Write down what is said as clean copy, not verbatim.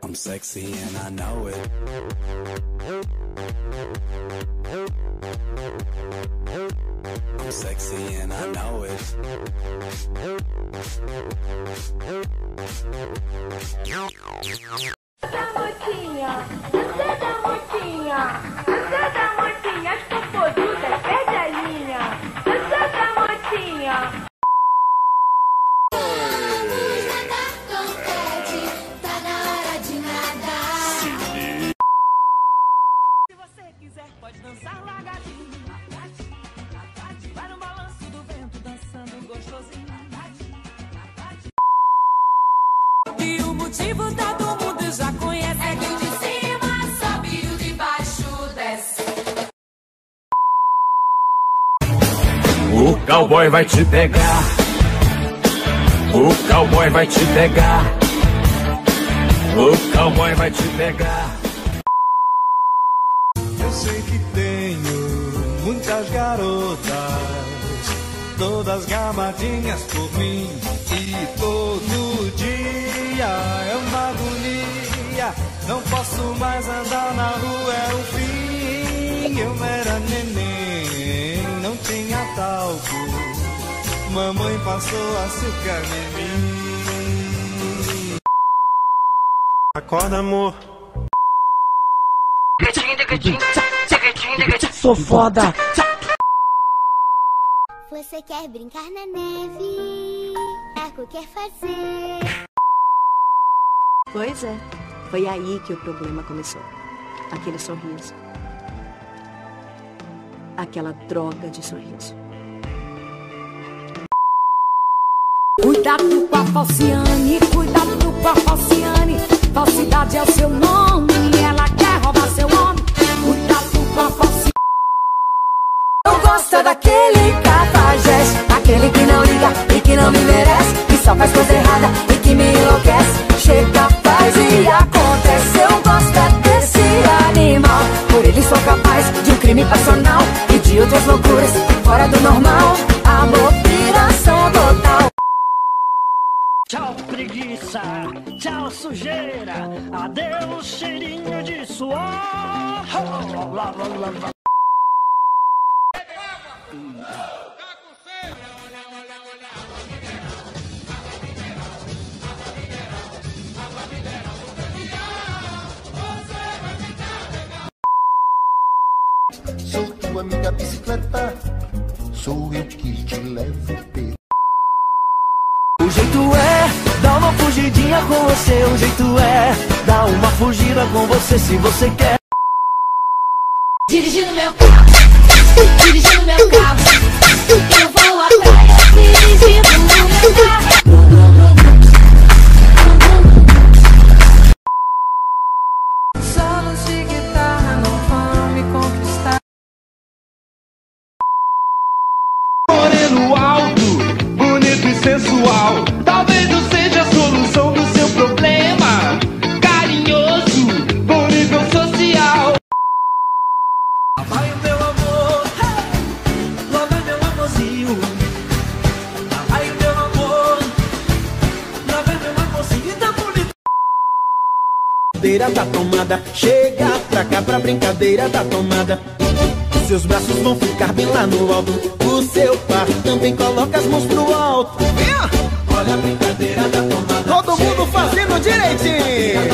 I'm sexy and I know it. I'm sexy and I know it. Da motinha, você da motinha, você da motinha, as popozudas, perde a linha, você da motinha. Se você quiser, pode dançar lagadinho. Vai no balanço do vento, dançando gostosinho. E o motivo todo mundo já conhece. É que o de cima sobe e o de baixo desce. O cowboy vai te pegar. O cowboy vai te pegar. O cowboy vai te pegar. Eu sei que tenho muitas garotas, todas gamadinhas por mim. E todo dia é uma agonia. Não posso mais andar na rua, é o fim. Eu era neném, não tinha talco. Mamãe passou açúcar em mim. Acorda, amor. Sou foda. Você quer brincar na neve? Marco quer fazer. Pois é, foi aí que o problema começou. Aquele sorriso. Aquela droga de sorriso. Cuidado com a Falciane, cuidado com a Falciane. Falsidade é o seu nome, ela quer roubar seu homem. Cuidado com a Falciane. Eu gosto daquele cafajeste, aquele que não liga e que não me merece, que só faz coisa errada e que me enlouquece. Chega, faz e acontece. Eu gosto desse animal, por ele sou capaz de um crime passional e de outras loucuras fora do normal. Amor, piração total. Tchau preguiça, tchau sujeira, adeus cheirinho de suor. Sou tua amiga bicicleta, sou eu que te levo pelo. O jeito é dar uma fugidinha com você, o jeito é dar uma fugida com você se você quer. Dirigindo meu carro, dirigindo meu carro, eu vou atrás, dirigindo meu carro. Solos de guitarra não vão me conquistar. Moreno alto, bonito e sensual. Talvez eu seja a solução do seu problema. Carinhoso, bom nível social. Lá vai o meu amor, lá vai meu amorzinho. Lá vai o meu amor, lá vai meu amorzinho. Tá bonito. Brincadeira da tomada, chega pra cá pra brincadeira da tomada. Seus braços vão ficar bem lá no alto. O seu par também coloca as mãos pro alto. Olha a brincadeira da tomada. Todo mundo fazendo direitinho.